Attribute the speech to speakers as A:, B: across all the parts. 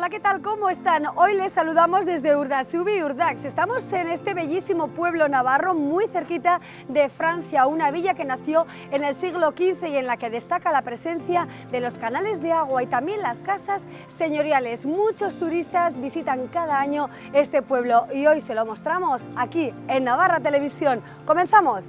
A: Hola, ¿qué tal? ¿Cómo están? Hoy les saludamos desde Urdaizubi, Urdax. Estamos en este bellísimo pueblo navarro, muy cerquita de Francia, una villa que nació en el siglo XV y en la que destaca la presencia de los canales de agua y también las casas señoriales. Muchos turistas visitan cada año este pueblo y hoy se lo mostramos aquí en Navarra Televisión. ¡Comenzamos!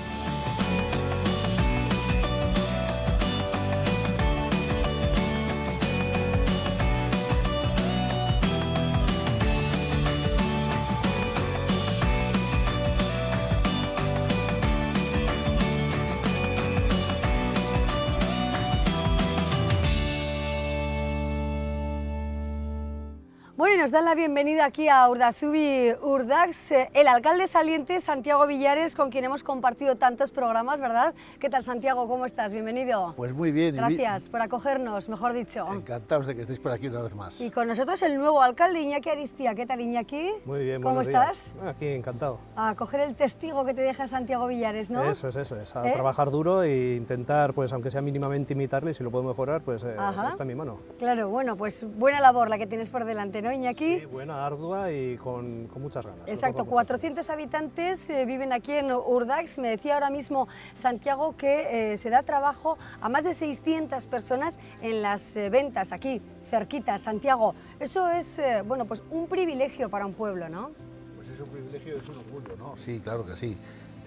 A: Bueno, y nos dan la bienvenida aquí a Urdaizubi Urdax, el alcalde saliente Santiago Villares, con quien hemos compartido tantos programas, ¿verdad? ¿Qué tal, Santiago? ¿Cómo estás? Bienvenido.
B: Pues muy bien.
A: Gracias por acogernos, mejor dicho.
B: Encantados de que estéis por aquí una vez más.
A: Y con nosotros el nuevo alcalde, Iñaki Ariztía. ¿Qué tal, Iñaki?
C: Muy bien,
A: ¿Cómo
C: buenos
A: estás?
C: días. Aquí, encantado.
A: A coger el testigo que te deja Santiago Villares, ¿no?
C: Eso es. A trabajar duro e intentar, pues aunque sea mínimamente imitarle, y si lo puedo mejorar, pues está en mi mano.
A: Claro, bueno, pues buena labor la que tienes por delante, ¿no, Iñaki?
C: Sí, buena, ardua y con muchas ganas.
A: Exacto, 400 habitantes viven aquí en Urdax. Me decía ahora mismo Santiago que se da trabajo a más de 600 personas en las ventas aquí, cerquita, Santiago. Eso es, bueno, pues un privilegio para un pueblo, ¿no?
B: Pues es un privilegio, es un orgullo, ¿no? Sí, claro que sí.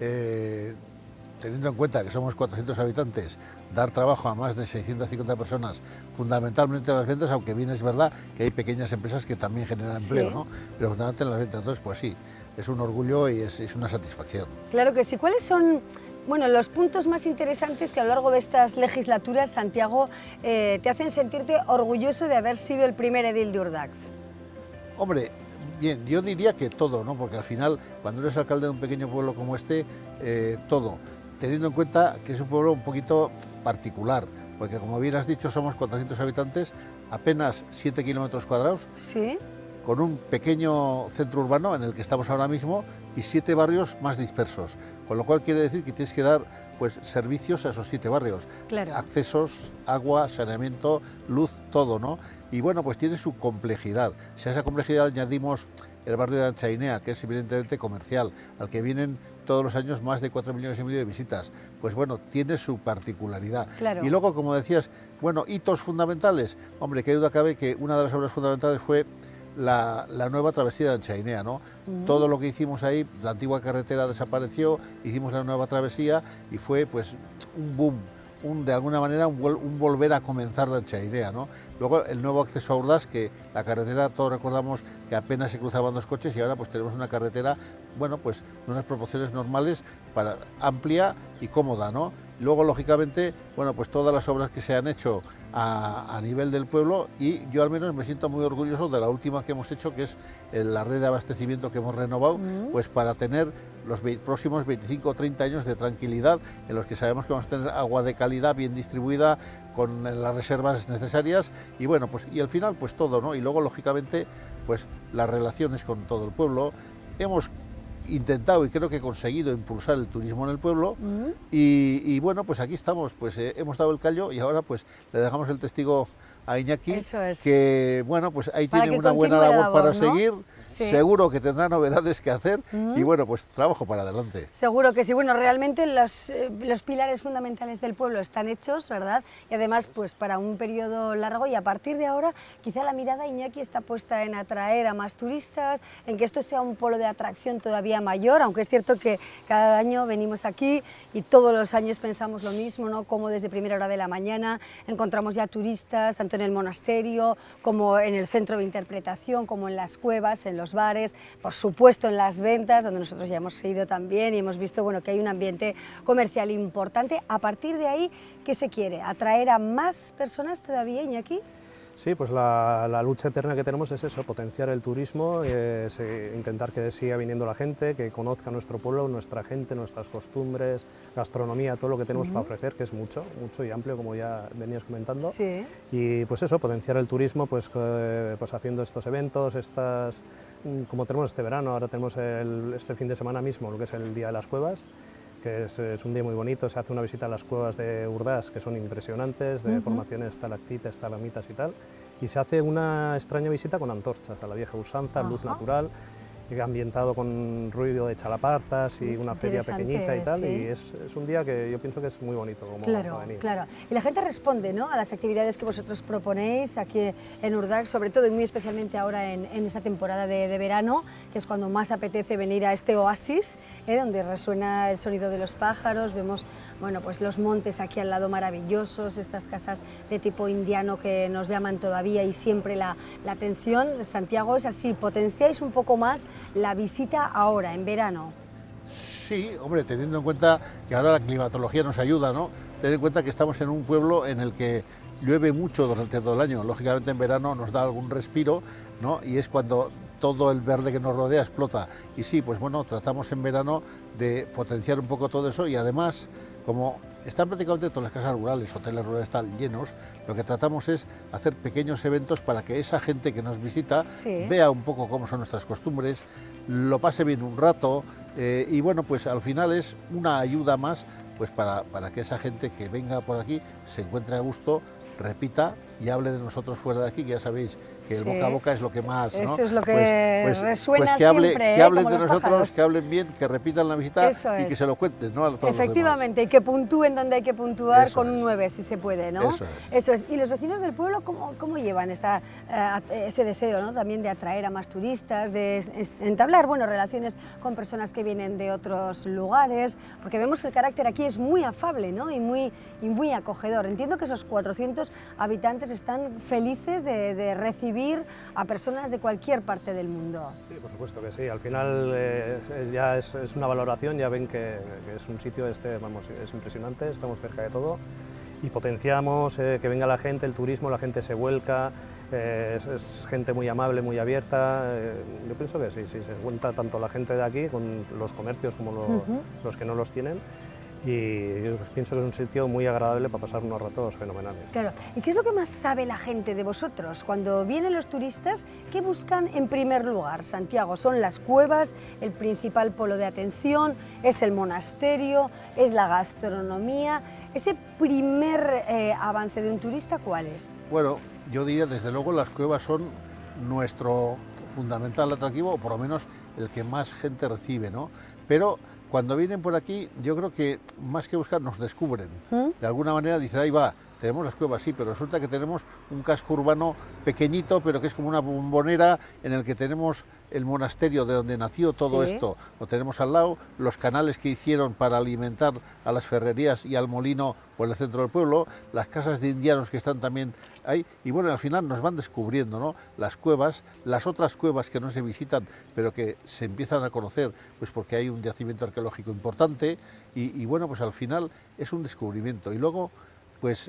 B: Teniendo en cuenta que somos 400 habitantes, dar trabajo a más de 650 personas, fundamentalmente en las ventas, aunque bien es verdad que hay pequeñas empresas que también generan empleo, ¿no? Pero fundamentalmente en las ventas. Entonces, pues sí, es un orgullo y es una satisfacción.
A: Claro que sí. ¿Cuáles son, bueno, los puntos más interesantes que a lo largo de estas legislaturas, Santiago, te hacen sentirte orgulloso de haber sido el primer edil de Urdax?
B: Hombre, bien, yo diría que todo, ¿no? Porque al final, cuando eres alcalde de un pequeño pueblo como este, todo. Teniendo en cuenta que es un pueblo un poquito particular, porque como bien has dicho, somos 400 habitantes, apenas 7 kilómetros cuadrados,
A: sí,
B: con un pequeño centro urbano en el que estamos ahora mismo y 7 barrios más dispersos, con lo cual quiere decir que tienes que dar pues servicios a esos 7 barrios,
A: claro.
B: Accesos, agua, saneamiento, luz, todo, ¿no? Y bueno, pues tiene su complejidad. Si a esa complejidad añadimos el barrio de Anchainea, que es evidentemente comercial, al que vienen todos los años más de 4,5 millones de visitas, pues bueno, tiene su particularidad.
A: Claro.
B: Y luego, como decías, bueno, hitos fundamentales, hombre, qué duda cabe que una de las obras fundamentales fue la nueva travesía de Anchainea, ¿no? Todo lo que hicimos ahí, la antigua carretera desapareció, hicimos la nueva travesía y fue pues un boom, de alguna manera un volver a comenzar de Anchainea, ¿no? Luego el nuevo acceso a Urdax, que la carretera, todos recordamos que apenas se cruzaban 2 coches y ahora pues tenemos una carretera, bueno, pues de unas proporciones normales, amplia y cómoda, ¿no? Luego, lógicamente, bueno, pues todas las obras que se han hecho a nivel del pueblo, y yo al menos me siento muy orgulloso de la última que hemos hecho, que es la red de abastecimiento que hemos renovado, pues para tener los próximos 25 o 30 años de tranquilidad, en los que sabemos que vamos a tener agua de calidad bien distribuida, con las reservas necesarias, y bueno, pues y al final pues todo, ¿no? Y luego, lógicamente, pues las relaciones con todo el pueblo. Hemos intentado y creo que he conseguido impulsar el turismo en el pueblo y bueno, pues aquí estamos, pues hemos dado el callo y ahora pues le dejamos el testigo a Iñaki,
A: eso es,
B: que bueno, pues ahí
A: para
B: tiene una buena labor para seguir,
A: sí,
B: seguro que tendrá novedades que hacer y bueno, pues trabajo para adelante.
A: Seguro que sí. Bueno, realmente los pilares fundamentales del pueblo están hechos, ¿verdad? Y además, pues para un periodo largo, y a partir de ahora, quizá la mirada, Iñaki, está puesta en atraer a más turistas, en que esto sea un polo de atracción todavía mayor, aunque es cierto que cada año venimos aquí y todos los años pensamos lo mismo, ¿no? Como desde primera hora de la mañana encontramos ya turistas, tanto en el monasterio como en el centro de interpretación, como en las cuevas, en los bares, por supuesto en las ventas, donde nosotros ya hemos ido también y hemos visto, bueno, que hay un ambiente comercial importante. A partir de ahí, ¿qué se quiere? ¿Atraer a más personas todavía, Iñaki?
C: Sí, pues la lucha eterna que tenemos es eso, potenciar el turismo, intentar que siga viniendo la gente, que conozca nuestro pueblo, nuestra gente, nuestras costumbres, gastronomía, todo lo que tenemos para ofrecer, que es mucho y amplio, como ya venías comentando.
A: Sí.
C: Y pues eso, potenciar el turismo, pues haciendo estos eventos, como tenemos este verano, ahora tenemos este fin de semana mismo, lo que es el Día de las Cuevas, que es un día muy bonito. Se hace una visita a las cuevas de Urdax, que son impresionantes, de formaciones estalactitas, estalagmitas y tal, y se hace una extraña visita con antorchas, a la vieja usanza, luz natural, ambientado con ruido de chalapartas y una feria pequeñita y tal,
A: sí.
C: y es un día que yo pienso que es muy bonito como
A: Claro,
C: para venir.
A: claro. Y la gente responde, ¿no?, a las actividades que vosotros proponéis aquí en Urdax, sobre todo y muy especialmente ahora en esta temporada de verano, que es cuando más apetece venir a este oasis, donde resuena el sonido de los pájaros, vemos, bueno, pues los montes aquí al lado maravillosos, estas casas de tipo indiano que nos llaman todavía y siempre la atención. Santiago, es así, potenciáis un poco más la visita ahora, en verano.
B: Sí, hombre, teniendo en cuenta que ahora la climatología nos ayuda, ¿no? Ten en cuenta que estamos en un pueblo en el que llueve mucho durante todo el año. Lógicamente en verano nos da algún respiro, ¿no? Y es cuando todo el verde que nos rodea explota. Y sí, pues bueno, tratamos en verano de potenciar un poco todo eso y además, como están prácticamente todas las casas rurales, hoteles rurales están llenos, lo que tratamos es hacer pequeños eventos para que esa gente que nos visita vea un poco cómo son nuestras costumbres, lo pase bien un rato y bueno, pues al final es una ayuda más pues para que esa gente que venga por aquí se encuentre a gusto, repita y hable de nosotros fuera de aquí, que ya sabéis que el boca a boca es lo que más, ¿no?
A: Eso es lo que resuena
B: pues que
A: siempre,
B: que hablen
A: como
B: de
A: los
B: nosotros,
A: pájaros.
B: que hablen bien, que repitan la visita
A: Eso
B: y que
A: es.
B: se lo cuenten, ¿no? A todos
A: Efectivamente, y que puntúen donde hay que puntuar
B: Eso
A: con un
B: es.
A: 9, si se puede, ¿no?
B: Eso es.
A: Eso es. Y los vecinos del pueblo, ¿cómo llevan ese deseo, ¿no?, también de atraer a más turistas, de entablar, bueno, relaciones con personas que vienen de otros lugares? Porque vemos que el carácter aquí es muy afable, ¿no?, y muy acogedor. Entiendo que esos 400 habitantes están felices de recibir a personas de cualquier parte del mundo.
C: Sí, por supuesto que sí. Al final ya es una valoración, ya ven que es un sitio, vamos, es impresionante, estamos cerca de todo y potenciamos que venga la gente, el turismo, la gente se vuelca, es gente muy amable, muy abierta. Yo pienso que sí, se cuenta tanto la gente de aquí con los comercios como los que no los tienen. Y yo pienso que es un sitio muy agradable para pasar unos ratos fenomenales.
A: Claro. ¿Y qué es lo que más sabe la gente de vosotros? Cuando vienen los turistas, ¿qué buscan en primer lugar, Santiago? ¿Son las cuevas, el principal polo de atención, es el monasterio, es la gastronomía? ¿Ese primer avance de un turista cuál es?
B: Bueno, yo diría desde luego las cuevas son nuestro fundamental atractivo, o por lo menos el que más gente recibe, ¿no? Pero cuando vienen por aquí, yo creo que más que buscar, nos descubren. De alguna manera dicen, ahí va, tenemos las cuevas, sí, pero resulta que tenemos un casco urbano pequeñito, pero que es como una bombonera en el que tenemos el monasterio de donde nació todo esto, lo tenemos al lado, los canales que hicieron para alimentar a las ferrerías y al molino por el centro del pueblo, las casas de indianos que están también ahí, y bueno, al final nos van descubriendo, ¿no?, las cuevas, las otras cuevas que no se visitan, pero que se empiezan a conocer, pues porque hay un yacimiento arqueológico importante, y bueno, pues al final es un descubrimiento. Y luego, pues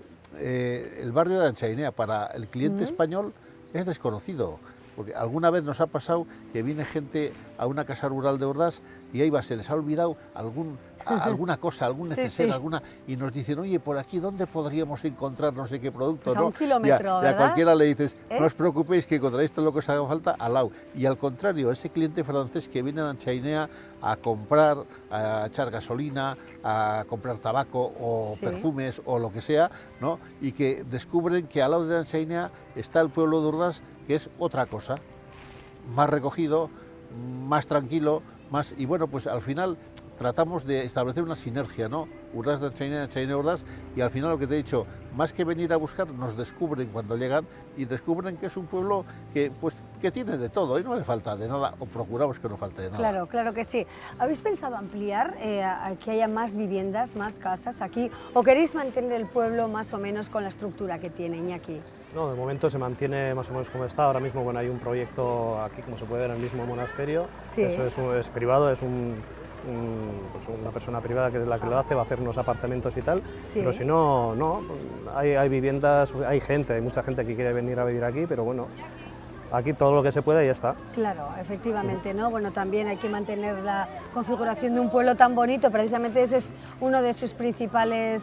B: el barrio de Anchainea para el cliente español es desconocido, porque alguna vez nos ha pasado que viene gente a una casa rural de Ordaz y ahí va, se les ha olvidado alguna cosa, algún neceser, y nos dicen, oye, por aquí, ¿dónde podríamos encontrar no sé qué producto?
A: Pues a
B: ¿no?
A: un kilómetro,
B: y a cualquiera le dices,
A: ¿Eh?
B: no os preocupéis que encontraréis todo lo que os haga falta al lado. Y al contrario, ese cliente francés que viene a Anchainea a comprar, a echar gasolina, a comprar tabaco o perfumes o lo que sea, ¿no?, y que descubren que al lado de Anchainea está el pueblo de Ordaz, que es otra cosa, más recogido, más tranquilo, más, y bueno, pues al final tratamos de establecer una sinergia, ¿no? Ordaz de Anchainea, Anchainea de Ordaz, y al final lo que te he dicho, más que venir a buscar, nos descubren cuando llegan y descubren que es un pueblo que, pues, que tiene de todo y no le falta de nada, o procuramos que no falte de nada.
A: Claro, claro que sí. ¿Habéis pensado ampliar, a que haya más viviendas, más casas aquí, o queréis mantener el pueblo más o menos con la estructura que tiene, Iñaki?
C: No, de momento se mantiene más o menos como está. Ahora mismo, bueno, hay un proyecto aquí, como se puede ver, en el mismo monasterio. Eso es privado, es pues una persona privada que es la que lo hace, va a hacer unos apartamentos y tal. Pero si no, no, hay viviendas, hay gente, hay mucha gente que quiere venir a vivir aquí, pero bueno, aquí todo lo que se puede y ya está.
A: Claro, efectivamente, ¿no? Bueno, también hay que mantener la configuración de un pueblo tan bonito, precisamente ese es uno de sus principales,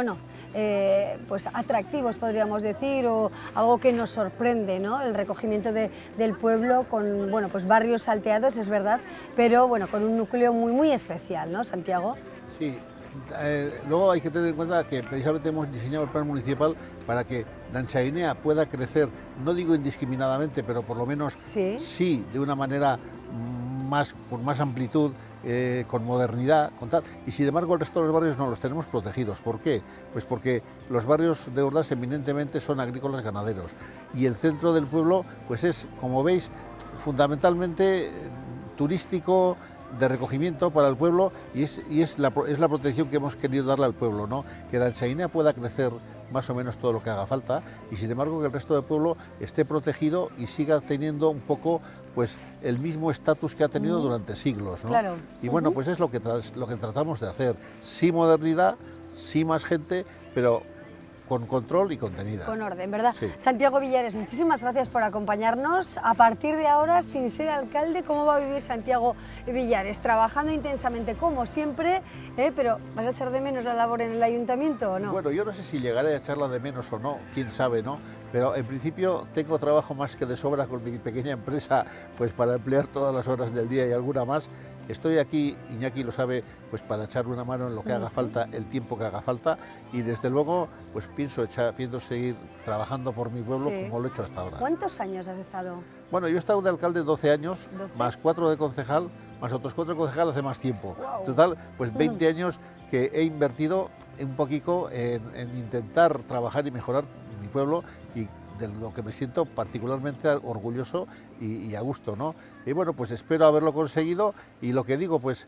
A: pues atractivos, podríamos decir, o algo que nos sorprende, ¿no? El recogimiento del pueblo con, bueno, pues barrios salteados, es verdad, pero bueno, con un núcleo muy especial, ¿no, Santiago?
B: Sí. Luego hay que tener en cuenta que precisamente hemos diseñado el plan municipal para que Danchainea pueda crecer, no digo indiscriminadamente, pero por lo menos sí de una manera con más amplitud, con modernidad, con tal, y sin embargo el resto de los barrios no los tenemos protegidos. ¿Por qué? Pues porque los barrios de Urdax eminentemente son agrícolas ganaderos y el centro del pueblo pues es, como veis, fundamentalmente turístico, de recogimiento para el pueblo, y es la protección que hemos querido darle al pueblo, ¿no? Que Danchainea pueda crecer más o menos todo lo que haga falta, y sin embargo que el resto del pueblo esté protegido y siga teniendo un poco pues el mismo estatus que ha tenido durante siglos, ¿no?
A: Claro.
B: Y bueno, pues es lo que tratamos de hacer, sí modernidad, sí más gente, pero con control y contenida.
A: Con orden, ¿verdad?
B: Sí.
A: Santiago Villares, muchísimas gracias por acompañarnos. A partir de ahora, sin ser alcalde, ¿cómo va a vivir Santiago Villares? Trabajando intensamente, como siempre, pero ¿vas a echar de menos la labor en el ayuntamiento o no?
B: Bueno, yo no sé si llegaré a echarla de menos o no, quién sabe, ¿no? Pero en principio tengo trabajo más que de sobra con mi pequeña empresa, pues para emplear todas las horas del día y alguna más. Estoy aquí, Iñaki lo sabe, pues para echarle una mano en lo que haga falta, el tiempo que haga falta, y desde luego pues pienso seguir trabajando por mi pueblo como lo he hecho hasta ahora.
A: ¿Cuántos años has estado?
B: Bueno, yo he estado de alcalde 12 años,
A: 12.
B: más 4 de concejal, más otros 4 de concejal hace más tiempo.
A: Wow.
B: Total, pues 20 años que he invertido un poquito en intentar trabajar y mejorar mi pueblo, y de lo que me siento particularmente orgulloso y a gusto, ¿no? Y bueno, pues espero haberlo conseguido, y lo que digo, pues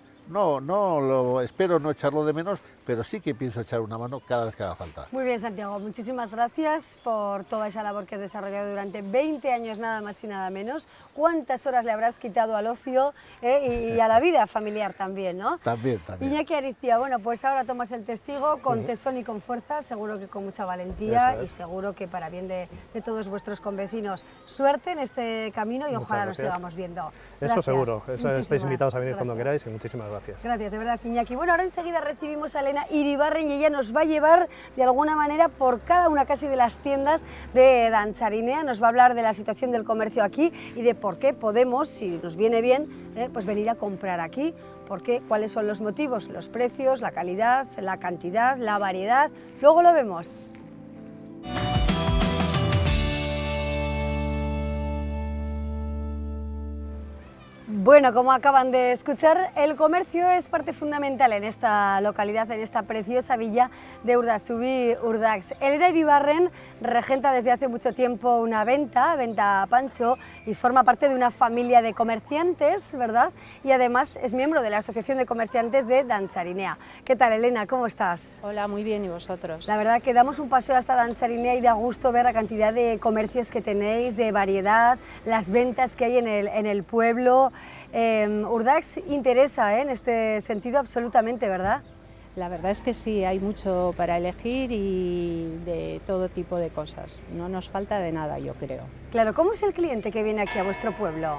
B: espero no echarlo de menos, pero sí que pienso echar una mano cada vez que haga falta.
A: Muy bien, Santiago, muchísimas gracias por toda esa labor que has desarrollado durante 20 años, nada más y nada menos. ¿Cuántas horas le habrás quitado al ocio y a la vida familiar también, ¿no?
B: También.
A: Iñaki Ariztía, bueno, pues ahora tomas el testigo con tesón y con fuerza, seguro que con mucha valentía, y seguro que para bien de todos vuestros convecinos. Suerte en este camino y ojalá nos sigamos viendo.
C: Eso seguro, estáis invitados a venir cuando
A: gracias.
C: queráis, y muchísimas gracias.
A: Gracias, de verdad, Iñaki. Bueno, ahora enseguida recibimos a Elena Iribarren, y ella nos va a llevar de alguna manera por cada una casi de las tiendas de Dancharinea. Nos va a hablar de la situación del comercio aquí y de por qué podemos, si nos viene bien, pues venir a comprar aquí. Cuáles son los motivos, los precios, la calidad, la cantidad, la variedad. Luego lo vemos. Bueno, como acaban de escuchar, el comercio es parte fundamental en esta localidad, en esta preciosa villa de Urdazubí, Urdax. Elena Iribarren regenta desde hace mucho tiempo una venta Pancho, y forma parte de una familia de comerciantes, ¿verdad? Y además es miembro de la Asociación de Comerciantes de Dancharinea. ¿Qué tal, Elena? ¿Cómo estás?
D: Hola, muy bien, ¿y vosotros?
A: La verdad que damos un paseo hasta Dancharinea y da gusto ver la cantidad de comercios que tenéis, de variedad, las ventas que hay en el pueblo. Urdax interesa en este sentido absolutamente, ¿verdad?
D: La verdad es que sí, hay mucho para elegir y de todo tipo de cosas. No nos falta de nada, yo creo.
A: Claro, ¿cómo es el cliente que viene aquí a vuestro pueblo?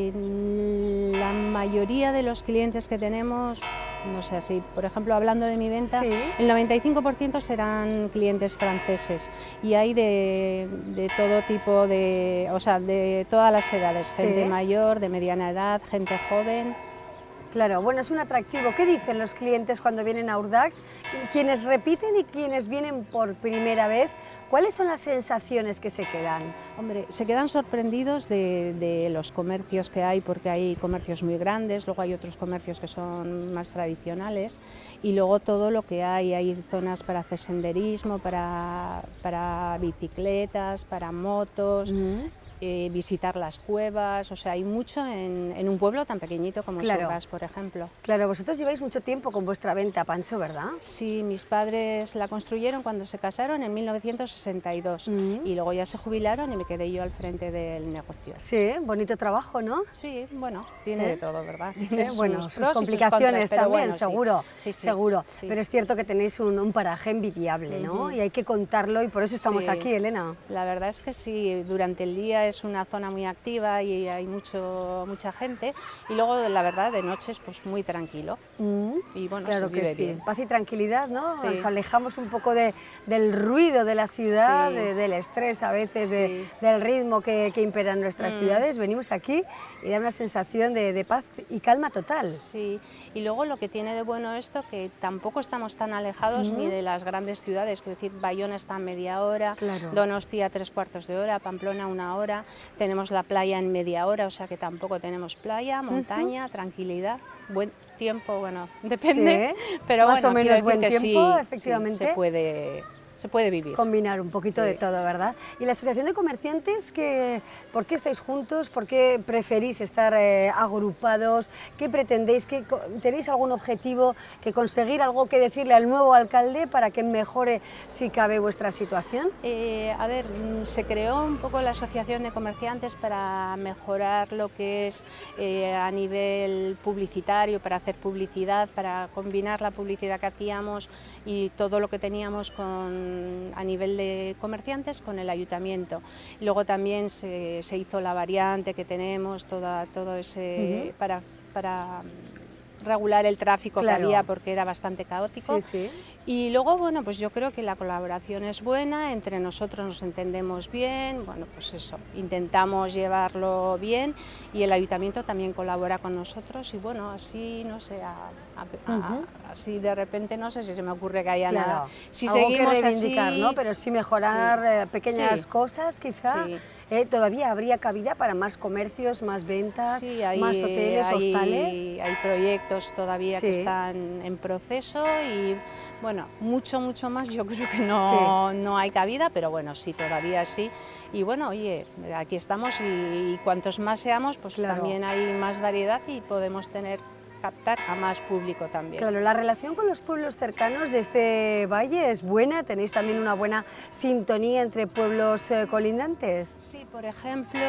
D: La mayoría de los clientes que tenemos, no sé, si por ejemplo hablando de mi venta, el 95% serán clientes franceses, y hay de todo tipo de todas las edades, gente mayor, de mediana edad, gente joven.
A: Claro, bueno, es un atractivo. ¿Qué dicen los clientes cuando vienen a Urdax? Quienes repiten y quienes vienen por primera vez, ¿cuáles son las sensaciones que se quedan?
D: Hombre, se quedan sorprendidos de los comercios que hay, porque hay comercios muy grandes, luego hay otros comercios que son más tradicionales, y luego todo lo que hay zonas para hacer senderismo, para bicicletas, para motos. Visitar las cuevas, o sea, hay mucho en un pueblo tan pequeñito como Urdax, por ejemplo.
A: Claro, vosotros lleváis mucho tiempo con vuestra venta, Pancho, ¿verdad?
D: Sí, mis padres la construyeron cuando se casaron en 1962 y luego ya se jubilaron y me quedé yo al frente del negocio.
A: Sí, bonito trabajo, ¿no?
D: Sí, bueno, tiene de todo, ¿verdad?
A: Bueno, sus complicaciones también, bueno, seguro, seguro.
D: Sí.
A: Pero es cierto que tenéis un paraje envidiable, ¿no? Y hay que contarlo, y por eso estamos aquí, Elena.
D: La verdad es que sí, durante el día es una zona muy activa y hay mucha gente, y luego la verdad de noche es pues muy tranquilo y bueno,
A: claro
D: se vive
A: que sí,
D: bien.
A: paz y tranquilidad, ¿no?
D: Sí.
A: Nos alejamos un poco del ruido de la ciudad,
D: Sí.
A: del estrés a veces,
D: Sí.
A: del ritmo que impera en nuestras ciudades. Venimos aquí y da una sensación de paz y calma total.
D: Sí, y luego lo que tiene de bueno esto, que tampoco estamos tan alejados ni de las grandes ciudades, es decir, Bayona está a media hora,
A: Claro.
D: Donostia 3/4 de hora, Pamplona 1 hora, tenemos la playa en media hora, o sea que tampoco tenemos playa, montaña, tranquilidad, buen tiempo, bueno, depende,
A: Sí,
D: pero
A: más
D: bueno,
A: o menos
D: quiero decir
A: buen
D: que
A: tiempo,
D: sí,
A: efectivamente.
D: sí, se puede vivir.
A: Combinar un poquito
D: Sí.
A: de todo, ¿verdad? Y la Asociación de Comerciantes, ¿por qué estáis juntos? ¿Por qué preferís estar agrupados? ¿Qué pretendéis? ¿Tenéis algún objetivo, que algo que decirle al nuevo alcalde para que mejore, si cabe, vuestra situación?
D: A ver, se creó un poco la Asociación de Comerciantes para mejorar lo que es a nivel publicitario, para hacer publicidad, para combinar la publicidad que hacíamos y todo lo que teníamos a nivel de comerciantes con el ayuntamiento. Y luego también se hizo la variante que tenemos, todo ese para regular el tráfico
A: Claro.
D: que había, porque era bastante caótico.
A: Sí, sí.
D: Y luego, bueno, pues yo creo que la colaboración es buena, entre nosotros nos entendemos bien, bueno, pues eso, intentamos llevarlo bien y el ayuntamiento también colabora con nosotros y bueno, así, no sé, así de repente no sé si se me ocurre que haya nada. Si
A: algo
D: seguimos
A: que reivindicar,
D: así,
A: ¿no? Pero sí mejorar pequeñas
D: Sí.
A: cosas, quizá.
D: Sí.
A: Todavía habría cabida para más comercios, más ventas,
D: Sí,
A: más hoteles, hostales.
D: hay proyectos todavía que
A: Sí.
D: están en proceso y bueno, mucho más yo creo que no hay cabida, pero bueno, sí, todavía sí. Y bueno, oye, aquí estamos y cuantos más seamos, pues
A: Claro.
D: también hay más variedad y podemos captar a más público también.
A: Claro, la relación con los pueblos cercanos de este valle es buena, tenéis también una buena sintonía entre pueblos colindantes.
D: Sí, por ejemplo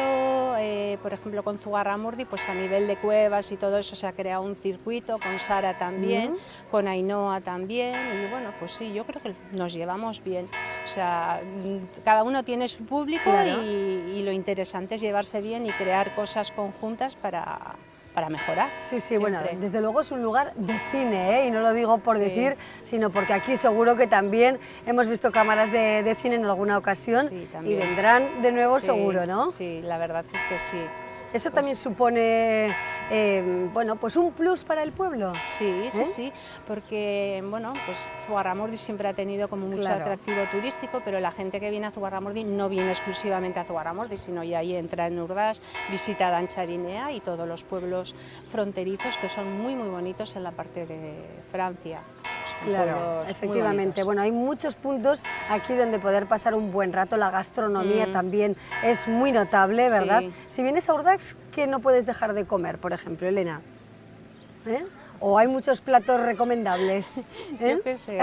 D: con Zugarramurdi, pues a nivel de cuevas y todo eso se ha creado un circuito, con Sara también, con Ainhoa también, y bueno, pues sí, yo creo que nos llevamos bien. O sea, cada uno tiene su público.
A: Claro.
D: y lo interesante es llevarse bien y crear cosas conjuntas para mejorar.
A: Sí, sí,
D: siempre.
A: bueno, desde luego es un lugar de cine, ¿eh? Y no lo digo por
D: Sí.
A: decir, sino porque aquí seguro que también hemos visto cámaras de cine en alguna ocasión
D: Sí,
A: y
D: también.
A: vendrán de nuevo
D: Sí,
A: seguro, ¿no?
D: Sí, la verdad es que sí.
A: Eso también supone, bueno, pues un plus para el pueblo.
D: Sí, sí,
A: ¿Eh?
D: sí, porque bueno, pues Zugarramurdi siempre ha tenido como mucho
A: Claro.
D: atractivo turístico, pero la gente que viene a Zugarramurdi no viene exclusivamente a Zugarramurdi, sino ya ahí entra en Urdaz, visita Dancharinea y todos los pueblos fronterizos que son muy bonitos en la parte de Francia. Son
A: Claro,
D: pueblos muy
A: efectivamente.
D: bonitos.
A: Bueno, hay muchos puntos aquí donde poder pasar un buen rato. La gastronomía también es muy notable, ¿verdad?
D: Sí.
A: Si vienes a Urdax, ¿qué no puedes dejar de comer, por ejemplo, Elena? ¿Eh? ¿O hay muchos platos recomendables? ¿Eh?
D: Yo qué sé,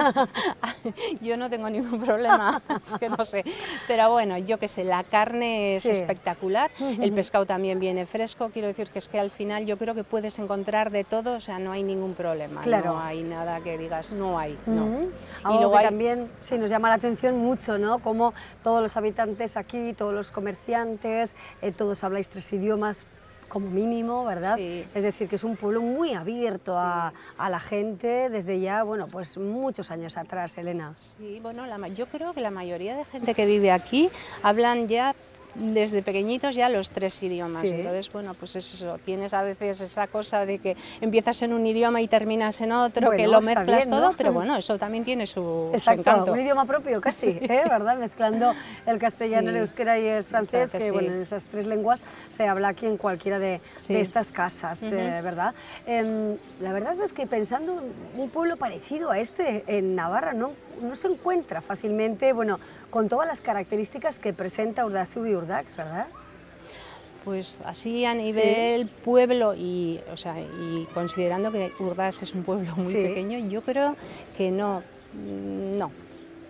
D: yo no tengo ningún problema, es que no sé, pero bueno, yo qué sé, la carne es
A: Sí.
D: espectacular, el pescado también viene fresco, quiero decir que es que al final yo creo que puedes encontrar de todo, o sea, no hay ningún problema,
A: Claro.
D: no hay nada que digas, no hay, no.
A: Algo
D: luego
A: que
D: hay-
A: también sí, nos llama la atención mucho, ¿no? Como todos los habitantes aquí, todos los comerciantes, todos habláis 3 idiomas como mínimo, ¿verdad?
D: Sí.
A: Es decir, que es un pueblo muy abierto a la gente desde ya, bueno, pues muchos años atrás, Elena.
D: Sí, bueno, yo creo que la mayoría de gente que vive aquí hablan ya desde pequeñitos ya los 3 idiomas,
A: Sí.
D: entonces bueno, pues es eso, tienes a veces esa cosa de que empiezas en un idioma y terminas en otro, que
A: Bueno,
D: lo
A: está
D: mezclas
A: bien, ¿no?
D: todo, pero bueno, eso también tiene su
A: Exacto,
D: encanto.
A: un idioma propio casi, ¿verdad? Mezclando el castellano,
D: Sí.
A: el euskera y el francés, que
D: sí.
A: bueno, en esas 3 lenguas se habla aquí en cualquiera de
D: Sí.
A: estas casas, ¿verdad? La verdad es que pensando en un pueblo parecido a este en Navarra no se encuentra fácilmente, bueno, con todas las características que presenta Urdazú y Urdax, ¿verdad?
D: Pues así a nivel pueblo y considerando que Urdaz es un pueblo muy
A: Sí.
D: pequeño, yo creo que no.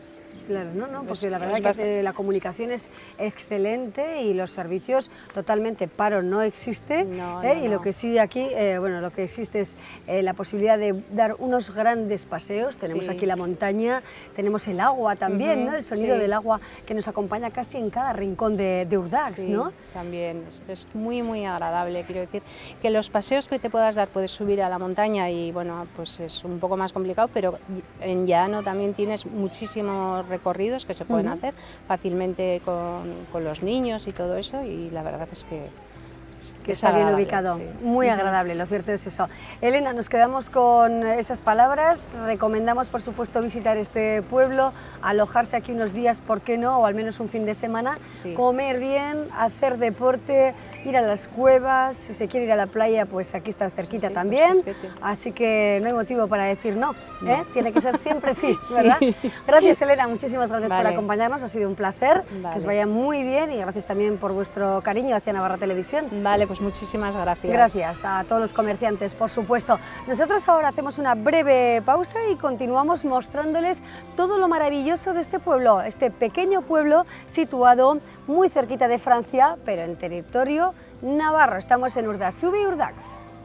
A: Claro, no, porque la verdad que la comunicación es excelente y los servicios totalmente, paro no existe, y lo que sí aquí, bueno, lo que existe es la posibilidad de dar unos grandes paseos. Tenemos aquí la montaña, tenemos el agua también, ¿no? El sonido del agua que nos acompaña casi en cada rincón de Urdax, ¿no?
D: También es muy agradable. Quiero decir que los paseos que te puedas dar, puedes subir a la montaña y bueno, pues es un poco más complicado, pero en llano también tienes muchísimos recorridos que se pueden hacer fácilmente con los niños y todo eso, y la verdad es que
A: está bien ubicado, muy agradable, lo cierto es eso. Elena, nos quedamos con esas palabras, recomendamos por supuesto visitar este pueblo, alojarse aquí unos días, ¿por qué no?, o al menos un fin de semana, comer bien, hacer deporte, ir a las cuevas, si se quiere ir a la playa, pues aquí está cerquita también, así que no hay motivo para decir no, tiene que ser siempre sí, ¿verdad? Gracias Elena, muchísimas gracias por acompañarnos, ha sido un placer, que os vaya muy bien y gracias también por vuestro cariño hacia Navarra Televisión.
D: Vale, pues muchísimas gracias.
A: Gracias a todos los comerciantes, por supuesto. Nosotros ahora hacemos una breve pausa y continuamos mostrándoles todo lo maravilloso de este pueblo, este pequeño pueblo situado muy cerquita de Francia, pero en territorio navarro. Estamos en Urdax, Zubi Urdax.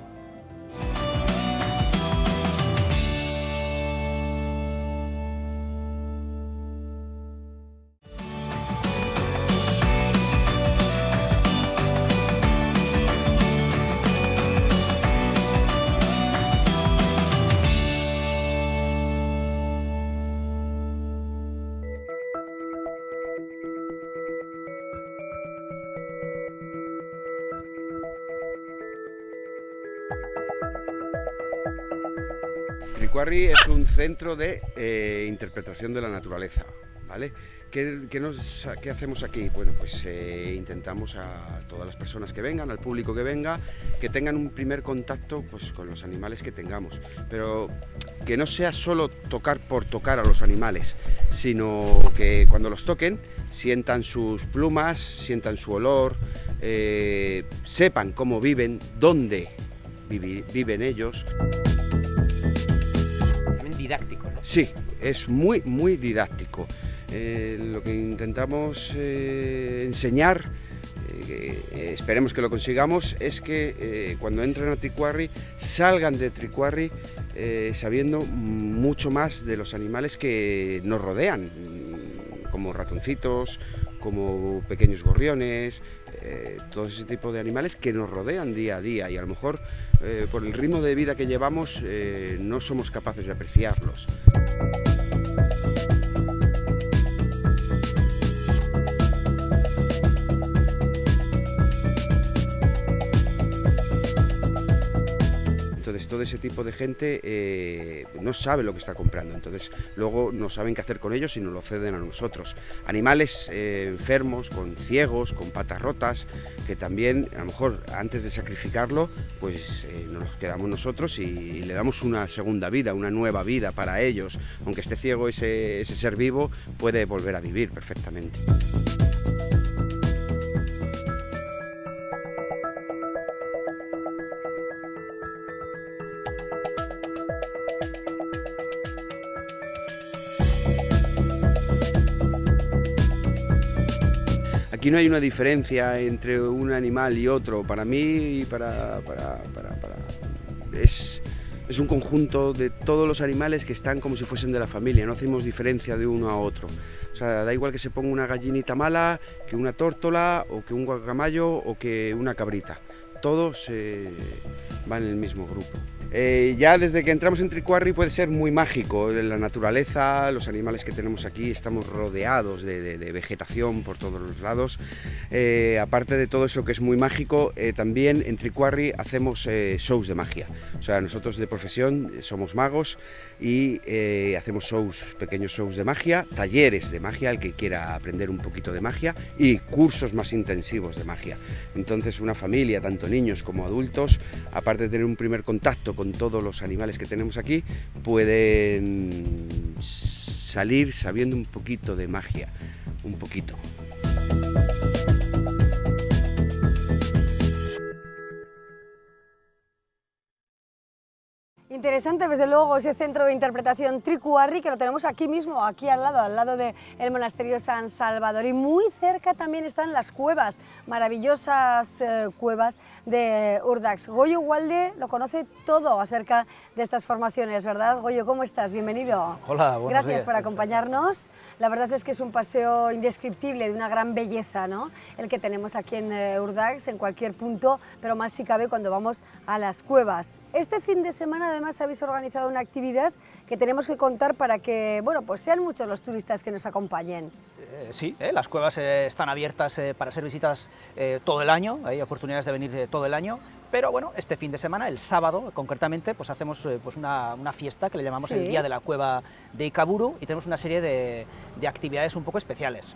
E: Tricuarri es un centro de interpretación de la naturaleza, ¿vale? ¿Qué hacemos aquí? Bueno, pues intentamos a todas las personas que vengan, al público que venga, que tengan un primer contacto pues, con los animales que tengamos, pero que no sea solo tocar por tocar a los animales, sino que cuando los toquen sientan sus plumas, sientan su olor, sepan cómo viven, dónde viven ellos.
F: Didáctico, ¿no?
E: Sí, es muy didáctico. Lo que intentamos enseñar, esperemos que lo consigamos, es que cuando entren a Tricuarri salgan de Tricuarri sabiendo mucho más de los animales que nos rodean, como ratoncitos, como pequeños gorriones, todo ese tipo de animales que nos rodean día a día y a lo mejor por el ritmo de vida que llevamos no somos capaces de apreciarlos. Entonces todo ese tipo de gente no sabe lo que está comprando, entonces luego no saben qué hacer con ellos y nos lo ceden a nosotros. Animales enfermos, con ciegos, con patas rotas, que también a lo mejor antes de sacrificarlo pues nos los quedamos nosotros y le damos una segunda vida, una nueva vida para ellos. Aunque esté ciego ese ser vivo puede volver a vivir perfectamente. Aquí no hay una diferencia entre un animal y otro. Para mí, es un conjunto de todos los animales que están como si fuesen de la familia. No hacemos diferencia de uno a otro. O sea, da igual que se ponga una gallinita mala, que una tórtola, o que un guacamayo, o que una cabrita. Todos van en el mismo grupo. Ya desde que entramos en Tricuarri puede ser muy mágico, la naturaleza, los animales que tenemos aquí, estamos rodeados de vegetación por todos los lados. Aparte de todo eso que es muy mágico, también en Tricuarri hacemos shows de magia. O sea, nosotros de profesión somos magos y hacemos pequeños shows de magia, talleres de magia, el que quiera aprender un poquito de magia, y cursos más intensivos de magia. Entonces una familia, tanto niños como adultos, aparte de tener un primer contacto con todos los animales que tenemos aquí, pueden salir sabiendo un poquito de magia, un poquito.
A: Interesante, desde luego, ese centro de interpretación Trikuharri, que lo tenemos aquí mismo, aquí al lado del monasterio San Salvador. Y muy cerca también están las cuevas, maravillosas cuevas de Urdax. Goyo Walde lo conoce todo acerca de estas formaciones, ¿verdad? Goyo, ¿cómo estás? Bienvenido.
F: Hola, buenos
A: Gracias
F: días.
A: por acompañarnos. La verdad es que es un paseo indescriptible, de una gran belleza, ¿no? El que tenemos aquí en Urdax, en cualquier punto, pero más si cabe cuando vamos a las cuevas. Este fin de semana, además, habéis organizado una actividad que tenemos que contar para que, bueno, pues sean muchos los turistas que nos acompañen.
F: Sí, las cuevas están abiertas para ser visitas todo el año, hay oportunidades de venir todo el año, pero bueno, este fin de semana, el sábado concretamente, pues hacemos pues una fiesta que le llamamos el Día de la Cueva de Ikaburu y tenemos una serie de actividades un poco especiales.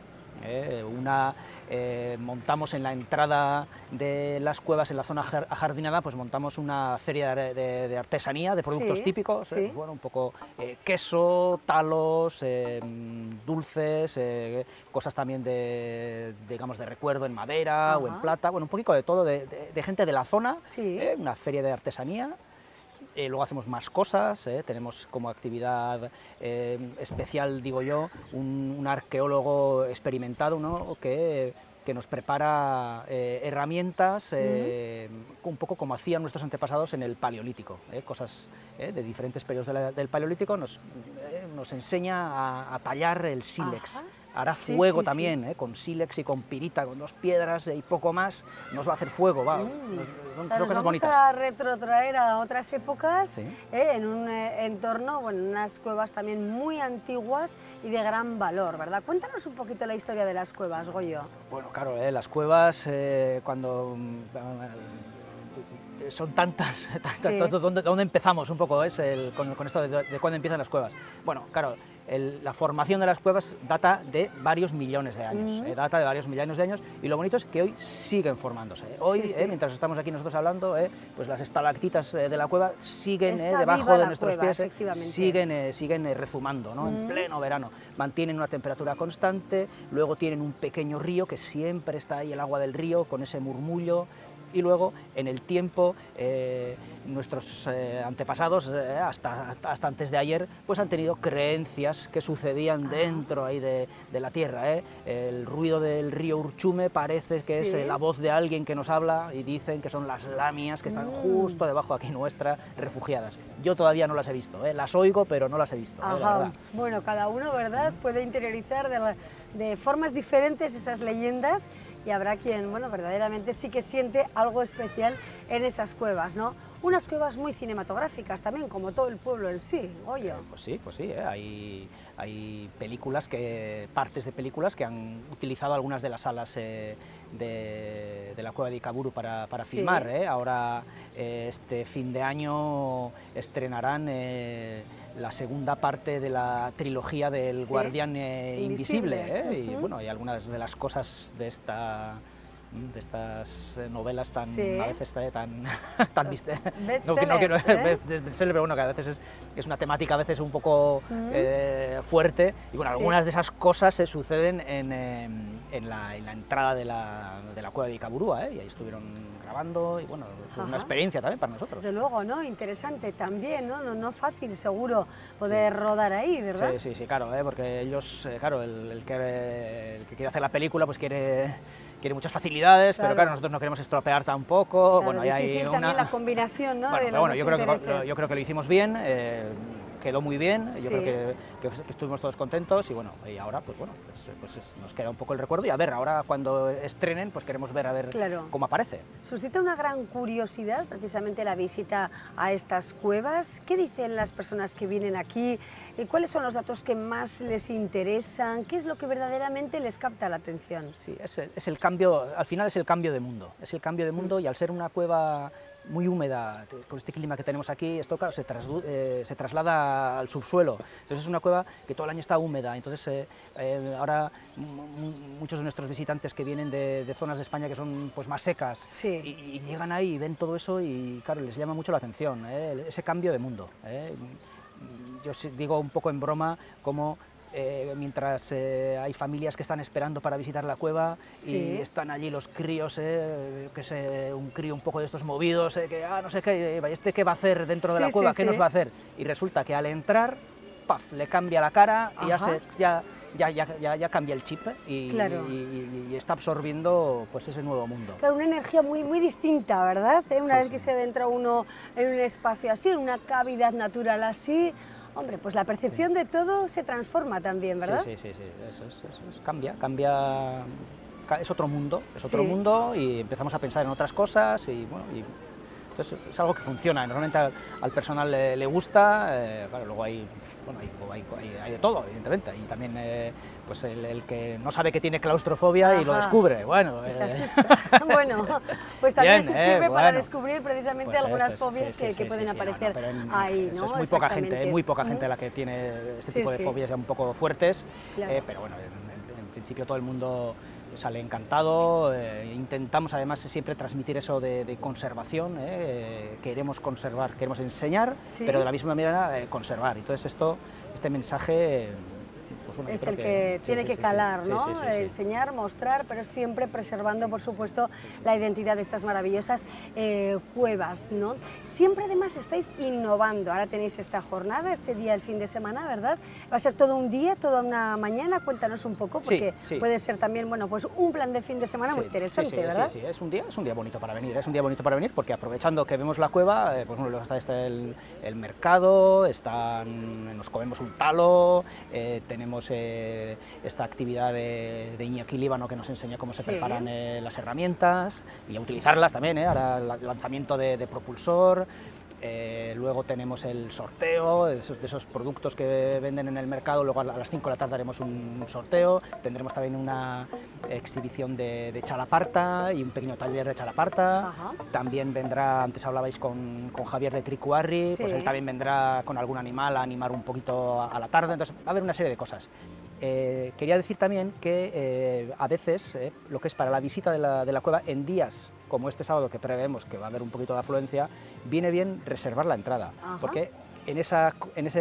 F: Montamos en la entrada de las cuevas, en la zona ajardinada, pues montamos una feria de artesanía, de productos típicos, pues bueno, un poco queso, talos, dulces, cosas también digamos, de recuerdo en madera o en plata, bueno, un poquito de todo, de gente de la zona, una feria de artesanía. Luego hacemos más cosas, tenemos como actividad especial, digo yo, un arqueólogo experimentado, ¿no? que nos prepara herramientas, un poco como hacían nuestros antepasados en el Paleolítico, cosas de diferentes periodos del Paleolítico, nos enseña a tallar el sílex. Hará fuego también, con sílex y con pirita, con 2 piedras y poco más, nos va a hacer fuego, son cosas bonitas.
A: Vamos a retrotraer a otras épocas, en un entorno, bueno, unas cuevas también muy antiguas y de gran valor, ¿verdad? Cuéntanos un poquito la historia de las cuevas, Goyo.
F: Bueno, claro, las cuevas, cuando son tantas, ¿dónde empezamos un poco con esto de cuándo empiezan las cuevas? Bueno, claro, la formación de las cuevas data de varios millones de años, y lo bonito es que hoy siguen formándose. Hoy, mientras estamos aquí nosotros hablando, pues las estalactitas de la cueva siguen debajo de nuestros pies, siguen rezumando, ¿no? En pleno verano. Mantienen una temperatura constante, luego tienen un pequeño río que siempre está ahí, el agua del río, con ese murmullo. Y luego, en el tiempo, nuestros antepasados, hasta antes de ayer, pues han tenido creencias que sucedían dentro ahí de la tierra. El ruido del río Urchume parece que es la voz de alguien que nos habla, y dicen que son las lamias que están justo debajo aquí nuestra, refugiadas. Yo todavía no las he visto, las oigo, pero no las he visto, la verdad.
A: Bueno, cada uno, ¿verdad?, puede interiorizar de formas diferentes esas leyendas, y habrá quien, bueno, verdaderamente sí que siente algo especial en esas cuevas, ¿no? Unas cuevas muy cinematográficas también, como todo el pueblo en sí, Goyo.
F: Pues sí, hay películas, partes de películas que han utilizado algunas de las salas de la cueva de Ikaburu para filmar. Ahora, este fin de año, estrenarán la segunda parte de la trilogía del Guardián Invisible. Y bueno, hay algunas de las cosas de estas novelas a veces tan no quiero pero bueno, que a veces es una temática a veces un poco fuerte, y bueno, algunas de esas cosas se suceden en la entrada de la cueva de Ikaburu, y ahí estuvieron grabando, y bueno, fue una experiencia también para nosotros.
A: Desde luego, ¿no? Interesante también, no fácil seguro poder rodar ahí, ¿verdad?
F: Sí, claro, porque ellos, claro, el que quiere hacer la película pues quiere muchas facilidades, pero claro, nosotros no queremos estropear tampoco.
A: Claro,
F: bueno, hay
A: también la combinación, ¿no?
F: Yo creo que lo hicimos bien, quedó muy bien, yo creo que estuvimos todos contentos, y bueno, y ahora pues nos queda un poco el recuerdo, y a ver, ahora cuando estrenen pues queremos ver cómo aparece.
A: Suscita una gran curiosidad precisamente la visita a estas cuevas. ¿Qué dicen las personas que vienen aquí? ¿Cuáles son los datos que más les interesan? ¿Qué es lo que verdaderamente les capta la atención?
F: Sí, es el cambio, al final es el cambio de mundo, y al ser una cueva muy húmeda, con este clima que tenemos aquí, esto claro, se traslada al subsuelo, entonces es una cueva que todo el año está húmeda, entonces ahora muchos de nuestros visitantes que vienen de zonas de España que son pues más secas, y llegan ahí y ven todo eso, y claro, les llama mucho la atención, ese cambio de mundo. Yo digo un poco en broma como mientras hay familias que están esperando para visitar la cueva y están allí los críos, un crío un poco de estos movidos, que no sé qué, ¿este qué va a hacer dentro de la cueva? ¿Qué nos va a hacer? Y resulta que al entrar, ¡paf!, le cambia la cara y ya cambia el chip y está absorbiendo pues ese nuevo mundo.
A: Claro, una energía muy, muy distinta, ¿verdad? Una vez que se adentra uno en un espacio así, en una cavidad natural así, hombre, pues la percepción de todo se transforma también, ¿verdad?
F: Sí, eso cambia, es otro mundo, y empezamos a pensar en otras cosas y bueno, entonces es algo que funciona, normalmente al personal le gusta, claro, luego hay de todo, evidentemente, y también pues el que no sabe que tiene claustrofobia y lo descubre, bueno.
A: Bueno, pues también sirve para descubrir precisamente pues algunas fobias que pueden aparecer ahí, ¿no?
F: Es muy poca gente la que tiene este tipo de fobias ya un poco fuertes, pero bueno, en principio todo el mundo sale encantado. Intentamos además siempre transmitir eso de conservación, queremos conservar, queremos enseñar, pero de la misma manera conservar. Entonces este mensaje pues bueno,
A: es el que tiene que calar, ¿no? Enseñar, mostrar, pero siempre preservando, por supuesto, la identidad de estas maravillosas cuevas, ¿no? Siempre además estáis innovando. Ahora tenéis esta jornada, este día, el fin de semana, ¿verdad? Va a ser todo un día, toda una mañana. Cuéntanos un poco, porque puede ser también, bueno, pues un plan de fin de semana muy interesante, ¿verdad?
F: Sí, es un día bonito para venir, porque aprovechando que vemos la cueva, pues bueno, luego está el mercado, nos comemos un talo, tenemos esta actividad de Iñaki Líbano que nos enseña cómo se preparan las herramientas y a utilizarlas también, ahora el lanzamiento de propulsor. Luego tenemos el sorteo de esos productos que venden en el mercado, luego a las 5 de la tarde haremos un sorteo, tendremos también una exhibición de chalaparta y un pequeño taller de chalaparta. También vendrá, antes hablabais con Javier de Tricuarri, pues él también vendrá con algún animal a animar un poquito a la tarde, entonces va a haber una serie de cosas. Quería decir también que a veces lo que es para la visita de la cueva en días como este sábado, que preveemos que va a haber un poquito de afluencia, viene bien reservar la entrada, porque en esa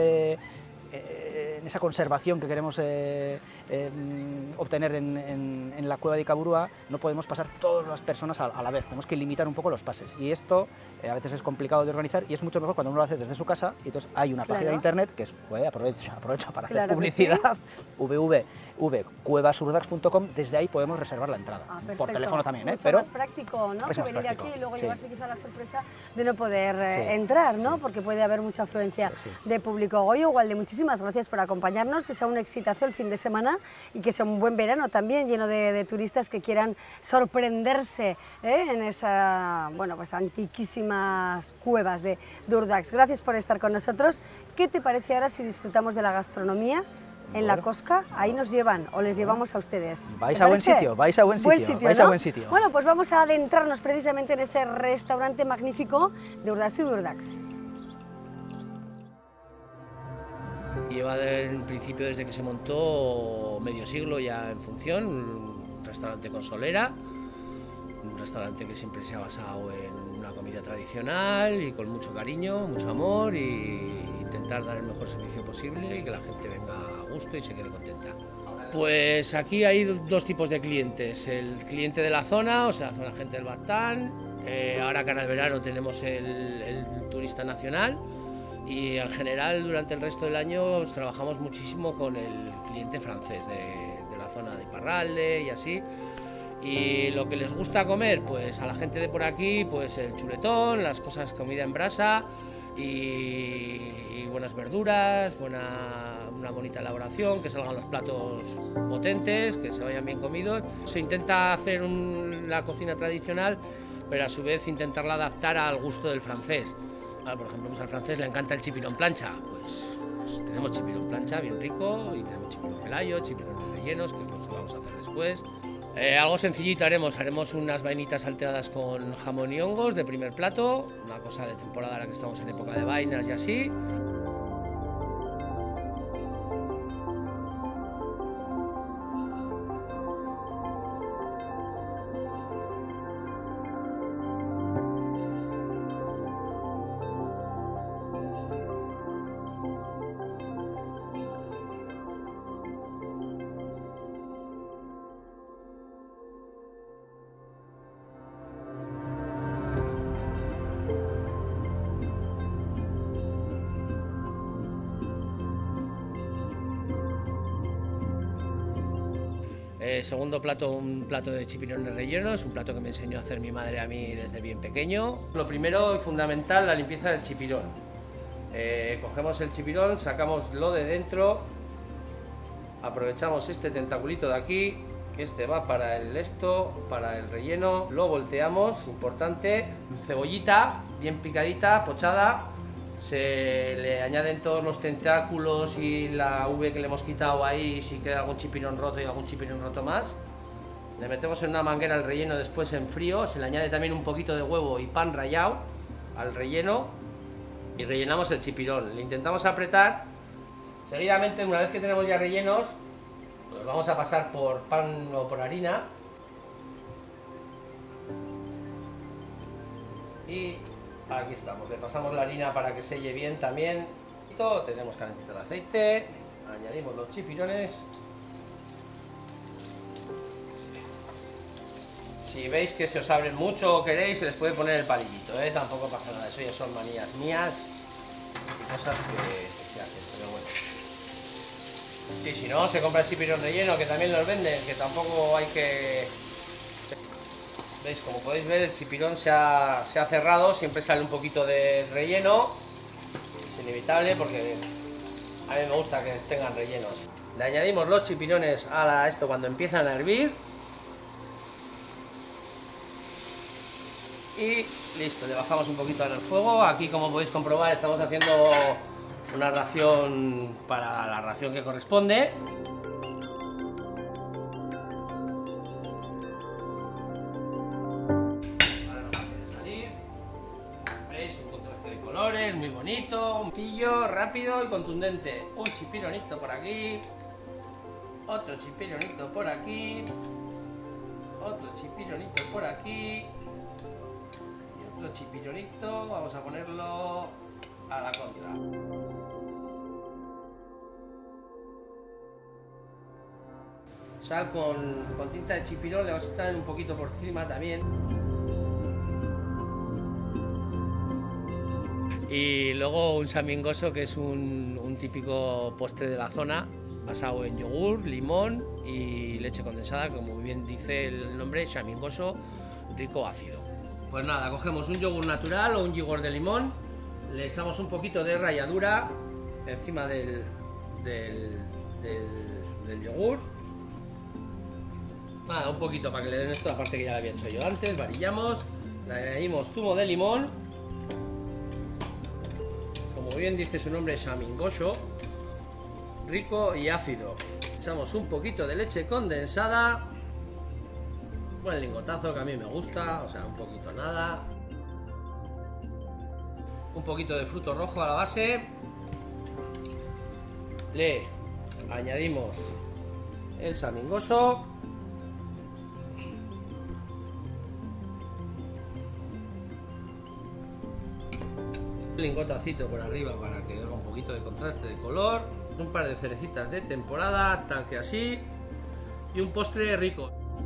F: conservación que queremos obtener en la cueva de Ikaburua, no podemos pasar todas las personas a la vez, tenemos que limitar un poco los pases, y esto a veces es complicado de organizar, y es mucho mejor cuando uno lo hace desde su casa, y entonces hay una página de internet que es, aprovecho para hacer publicidad, www.cuevasurdax.com, desde ahí podemos reservar la entrada, por teléfono también,
A: pero más práctico, ¿no? Que venir aquí y luego llevarse quizá la sorpresa de no poder entrar, ¿no? Porque puede haber mucha afluencia de público. Goyo, Ugalde, muchísimas gracias por acompañarnos, que sea un exitazo el fin de semana y que sea un buen verano también, lleno de turistas que quieran sorprenderse en esas, bueno, pues antiquísimas cuevas de Urdax. Gracias por estar con nosotros. ¿Qué te parece ahora si disfrutamos de la gastronomía? En la Cosca, ahí nos llevan, o les llevamos a ustedes.
F: Vais a buen sitio.
A: Bueno, pues vamos a adentrarnos precisamente en ese restaurante magnífico de Urdax y Urdax.
G: Lleva en principio desde que se montó medio siglo ya en función, un restaurante con solera, un restaurante que siempre se ha basado en una comida tradicional y con mucho cariño, mucho amor, y intentar dar el mejor servicio posible y que la gente venga a gusto y se quede contenta. Pues aquí hay dos tipos de clientes, el cliente de la zona, o sea, zona gente del Baztán, ahora cara al verano tenemos el turista nacional, y en general durante el resto del año trabajamos muchísimo con el cliente francés de la zona de Iparralde y así. Y lo que les gusta comer, pues a la gente de por aquí, pues el chuletón, las cosas, comida en brasa y buenas verduras, una bonita elaboración, que salgan los platos potentes, que se vayan bien comidos. Se intenta hacer la cocina tradicional, pero a su vez intentarla adaptar al gusto del francés. Ahora, por ejemplo, pues al francés le encanta el chipirón plancha, pues tenemos chipirón plancha bien rico, y tenemos chipirón pelayo, chipirones rellenos, que es lo que vamos a hacer después. Algo sencillito haremos unas vainitas salteadas con jamón y hongos de primer plato, una cosa de temporada ahora que estamos en época de vainas y así. Segundo plato, un plato de chipirones rellenos, un plato que me enseñó a hacer mi madre a mí desde bien pequeño. Lo primero y fundamental, la limpieza del chipirón. Cogemos el chipirón, sacamos lo de dentro, aprovechamos este tentaculito de aquí, que este va para para el relleno, lo volteamos, importante, cebollita bien picadita, pochada, se le añaden todos los tentáculos y la uve que le hemos quitado ahí, si queda algún chipirón roto y algún chipirón roto más. Le metemos en una manguera el relleno después en frío, se le añade también un poquito de huevo y pan rallado al relleno y rellenamos el chipirón. Le intentamos apretar, seguidamente una vez que tenemos ya rellenos, los vamos a pasar por pan o por harina y aquí estamos, le pasamos la harina para que selle bien también. Tenemos calentito el aceite, añadimos los chipirones. Si veis que se os abren mucho o queréis, se les puede poner el palillito, tampoco pasa nada, eso ya son manías mías y cosas que se hacen, pero bueno. Y si no, se compra el chipirón relleno, que también los venden, que tampoco hay que... ¿Veis? Como podéis ver, el chipirón se ha cerrado, siempre sale un poquito de relleno, es inevitable porque a mí me gusta que tengan rellenos. Le añadimos los chipirones a esto cuando empiezan a hervir y listo, le bajamos un poquito al fuego. Aquí, como podéis comprobar, estamos haciendo una ración para la ración que corresponde. Muy bonito, un pillo rápido y contundente. Un chipironito por aquí, otro chipironito por aquí, otro chipironito por aquí y otro chipironito. Vamos a ponerlo a la contra. Sal con tinta de chipirón, le vamos a echar un poquito por encima también. Y luego un samingoso, que es un típico postre de la zona, basado en yogur, limón y leche condensada, como bien dice el nombre, samingoso rico ácido. Pues nada, cogemos un yogur natural o un yogur de limón, le echamos un poquito de ralladura encima del yogur. Nada, un poquito para que le den esto, aparte que ya lo había hecho yo antes, varillamos, le añadimos zumo de limón. Como bien dice su nombre, samingoso, rico y ácido. Echamos un poquito de leche condensada, buen lingotazo que a mí me gusta, o sea, un poquito nada. Un poquito de fruto rojo a la base. Le añadimos el samingoso. Lingotacito por arriba para que haga un poquito de contraste de color, un par de cerecitas de temporada, tal que así, y un postre rico.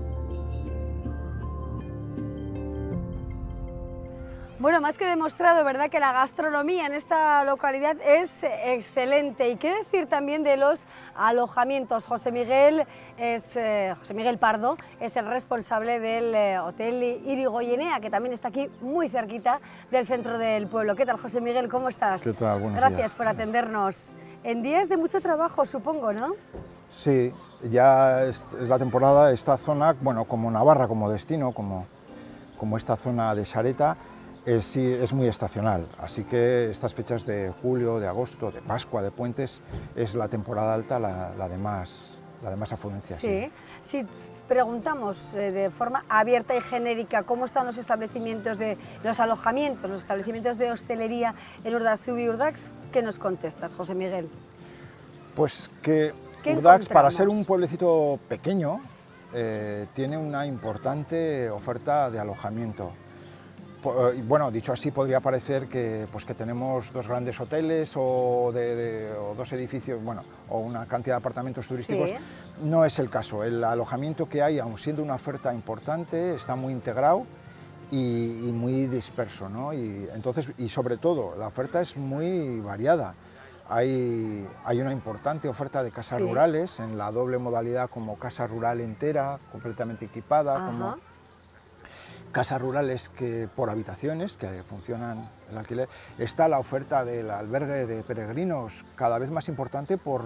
A: Bueno, más que demostrado, ¿verdad?, que la gastronomía en esta localidad es excelente. Y qué decir también de los alojamientos. José Miguel Pardo es el responsable del Hotel Irigoyenea, que también está aquí muy cerquita del centro del pueblo. ¿Qué tal, José Miguel? ¿Cómo estás?
H: ¿Qué tal? Buenos
A: Gracias
H: días.
A: por atendernos. En días de mucho trabajo, supongo, ¿no?
H: Sí, ya es la temporada, esta zona, bueno, como Navarra, como destino, como esta zona de Xareta, es muy estacional, así que estas fechas de julio, de agosto, de Pascua, de Puentes, es la temporada alta, la de más afluencia.
A: Sí, si preguntamos de forma abierta y genérica cómo están los establecimientos de los alojamientos, los establecimientos de hostelería en Urdaizu y Urdax, ¿qué nos contestas, José Miguel?
H: Pues que Urdax, para ser un pueblecito pequeño, tiene una importante oferta de alojamiento. Bueno, dicho así, podría parecer que tenemos dos grandes hoteles o dos edificios, bueno, o una cantidad de apartamentos turísticos. Sí. No es el caso. El alojamiento que hay, aun siendo una oferta importante, está muy integrado y muy disperso, ¿no? Y sobre todo, la oferta es muy variada. hay una importante oferta de casas
A: Sí.
H: rurales, en la doble modalidad como casa rural entera, completamente equipada,
A: Ajá.
H: como casas rurales que por habitaciones, que funcionan el alquiler. Está la oferta del albergue de peregrinos, cada vez más importante por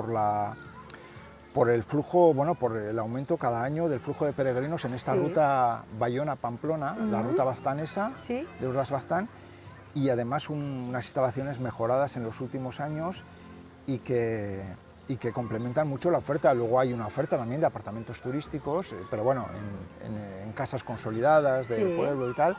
H: el flujo, bueno, por el aumento cada año del flujo de peregrinos en esta
A: Sí.
H: ruta Bayona-Pamplona, la ruta baztanesa
A: Sí.
H: de Urdas-Baztán, y además unas instalaciones mejoradas en los últimos años y que complementan mucho la oferta. Luego hay una oferta también de apartamentos turísticos, pero bueno, en casas consolidadas del
A: Sí.
H: pueblo y tal.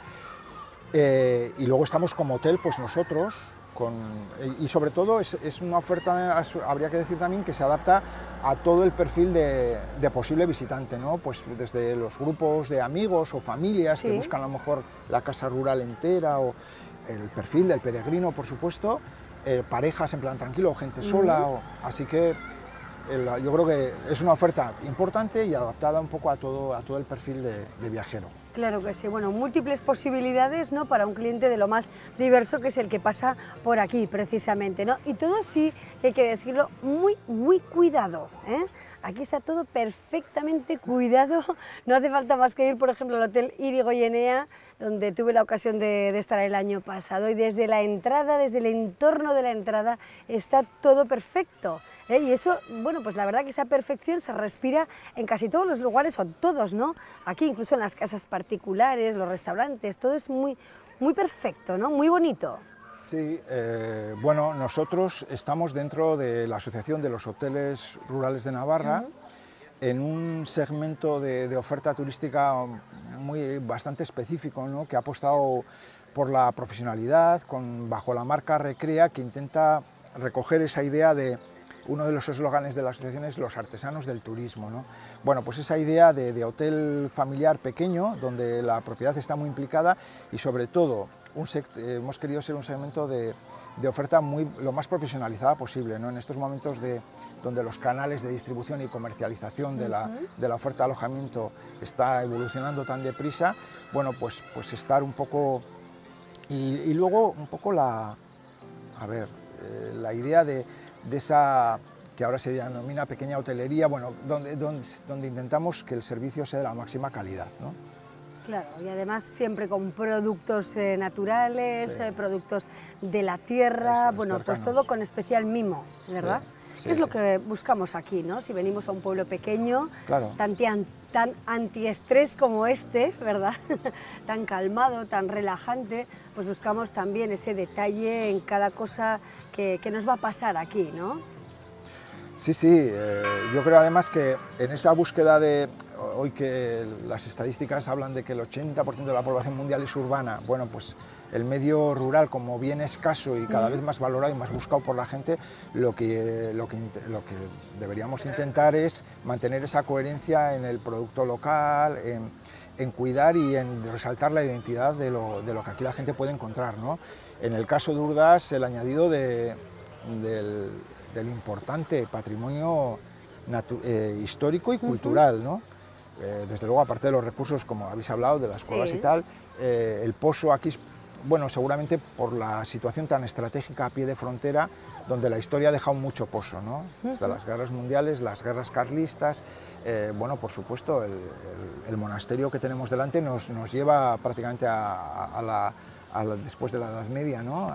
H: Y luego estamos como hotel, pues nosotros, y sobre todo es una oferta, habría que decir también, que se adapta a todo el perfil de posible visitante, ¿no? Pues desde los grupos de amigos o familias
A: Sí.
H: que buscan a lo mejor la casa rural entera, o el perfil del peregrino, por supuesto, parejas en plan tranquilo o gente sola, así que yo creo que es una oferta importante y adaptada un poco a todo el perfil de viajero.
A: Claro que sí, bueno, múltiples posibilidades, ¿no?, para un cliente de lo más diverso, que es el que pasa por aquí precisamente, ¿no? Y todo sí, hay que decirlo, muy cuidado, ¿eh? Aquí está todo perfectamente cuidado, no hace falta más que ir, por ejemplo, al Hotel Irigoyenea, donde tuve la ocasión de estar el año pasado, y desde la entrada, desde el entorno de la entrada, está todo perfecto, ¿eh? Y eso, bueno, pues la verdad que esa perfección se respira en casi todos los lugares, o todos, ¿no? Aquí, incluso en las casas particulares, los restaurantes, todo es muy perfecto, ¿no? Muy bonito.
H: Sí, bueno, nosotros estamos dentro de la Asociación de los Hoteles Rurales de Navarra, en un segmento de oferta turística bastante específico, ¿no?, que ha apostado por la profesionalidad, bajo la marca Recrea, que intenta recoger esa idea de uno de los eslóganes de la asociación es los artesanos del turismo, ¿no? Bueno, pues esa idea de hotel familiar pequeño, donde la propiedad está muy implicada y sobre todo hemos querido ser un segmento de oferta lo más profesionalizada posible, ¿no? En estos momentos donde los canales de distribución y comercialización de la oferta de alojamiento está evolucionando tan deprisa, bueno, pues estar un poco... Y luego un poco la idea de esa que ahora se denomina pequeña hotelería, bueno, donde intentamos que el servicio sea de la máxima calidad, ¿no?
A: Claro, y además siempre con productos naturales,
H: Sí.
A: productos de la tierra,
H: Eso es,
A: bueno, pues
H: cercanos.
A: todo con especial mimo, ¿verdad?
H: Sí,
A: Es lo
H: sí.
A: que buscamos aquí, ¿no? Si venimos a un pueblo pequeño,
H: Claro.
A: tan antiestrés como este, ¿verdad? Tan calmado, tan relajante, pues buscamos también ese detalle en cada cosa que nos va a pasar aquí, ¿no?
H: Sí, sí, yo creo además que en esa búsqueda hoy que las estadísticas hablan de que el 80% de la población mundial es urbana, bueno, pues el medio rural como bien escaso y cada vez más valorado y más buscado por la gente, lo que deberíamos intentar es mantener esa coherencia en el producto local, en cuidar y en resaltar la identidad de lo que aquí la gente puede encontrar, ¿no? En el caso de Urdas, el añadido del importante patrimonio histórico y cultural, ¿no? Desde luego, aparte de los recursos, como habéis hablado, de las cuevas y tal, el pozo aquí, bueno, seguramente por la situación tan estratégica a pie de frontera, donde la historia ha dejado mucho pozo, ¿no? Desde las guerras mundiales, las guerras carlistas, bueno, por supuesto, el monasterio que tenemos delante nos lleva prácticamente después de la Edad Media, ¿no?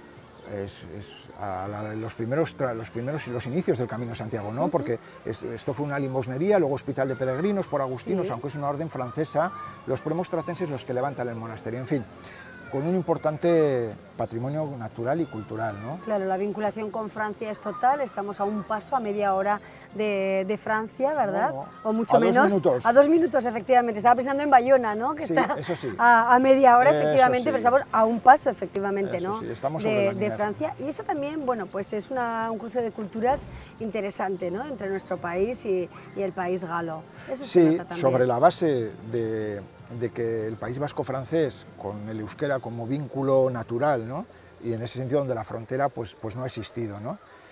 H: Los inicios del Camino de Santiago, ¿no? Porque esto fue una limosnería, luego hospital de peregrinos por agustinos, aunque es una orden francesa, los premonstratenses los que levantan el monasterio, en fin, con un importante patrimonio natural y cultural, ¿no?
A: Claro, la vinculación con Francia es total, estamos a un paso, a media hora de Francia, ¿verdad?
H: Bueno,
A: o mucho
H: a 2
A: menos.
H: minutos.
A: A 2 minutos, efectivamente. Estaba pensando en Bayona, ¿no? Que
H: Sí,
A: está
H: eso sí.
A: a media hora,
H: Eso
A: efectivamente,
H: sí.
A: pero estamos a un paso, efectivamente,
H: Eso
A: ¿no?
H: sí, estamos sobre la
A: de
H: línea.
A: Francia. Y eso también, bueno, pues es un cruce de culturas interesante, ¿no? Entre nuestro país y el país galo. Eso se
H: Sí,
A: nota también.
H: sobre la base de que el País Vasco francés, con el euskera como vínculo natural, ¿no? Y en ese sentido donde la frontera pues no ha existido, ¿no?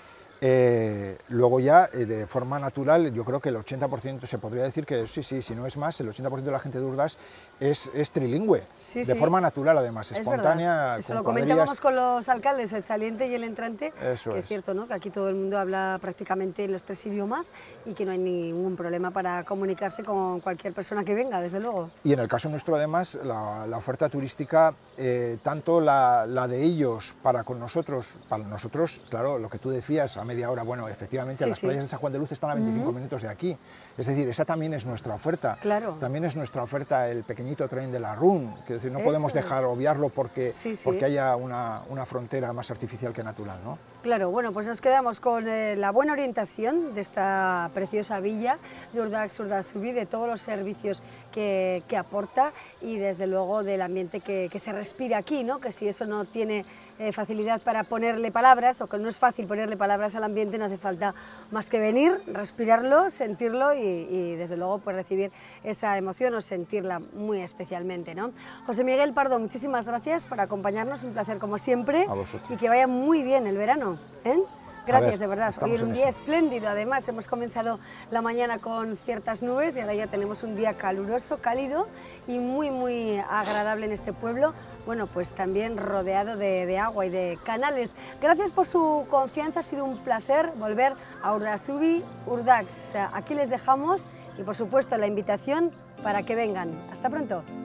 H: Luego ya, de forma natural, yo creo que el 80%, se podría decir que sí, si no es más, el 80% de la gente de Urdax es trilingüe, de forma natural además, espontánea.
A: Eso lo comentábamos con los alcaldes, el saliente y el entrante, que es cierto, ¿no?, que aquí todo el mundo habla prácticamente en los 3 idiomas y que no hay ningún problema para comunicarse con cualquier persona que venga, desde luego.
H: Y en el caso nuestro, además, la oferta turística, tanto la de ellos para nosotros, claro, lo que tú decías, a media hora, bueno, efectivamente, las playas de San Juan de Luz están a 25 minutos de aquí, es decir, esa también es nuestra oferta.
A: Claro.
H: También es nuestra oferta el pequeñito tren de la Run, que decir, no podemos dejar obviarlo porque haya una frontera más artificial que natural, ¿no?
A: Claro, bueno, pues nos quedamos con la buena orientación de esta preciosa villa de Urdax-Urdaxubi, de todos los servicios que aporta y desde luego del ambiente que se respira aquí, ¿no? Que si eso no tiene facilidad para ponerle palabras, o que no es fácil ponerle palabras al ambiente, no hace falta más que venir, respirarlo, sentirlo y desde luego pues recibir esa emoción o sentirla muy especialmente, ¿no? José Miguel Pardo, muchísimas gracias por acompañarnos, un placer como siempre.
H: A vosotros.
A: Y que vaya muy bien el verano, ¿eh? Gracias, de verdad. Hoy era un día
H: eso.
A: espléndido, además hemos comenzado la mañana con ciertas nubes y ahora ya tenemos un día caluroso, cálido y muy agradable en este pueblo, bueno, pues también rodeado de agua y de canales. Gracias por su confianza, ha sido un placer volver a Urdaxubi, Urdax. Aquí les dejamos y por supuesto la invitación para que vengan. Hasta pronto.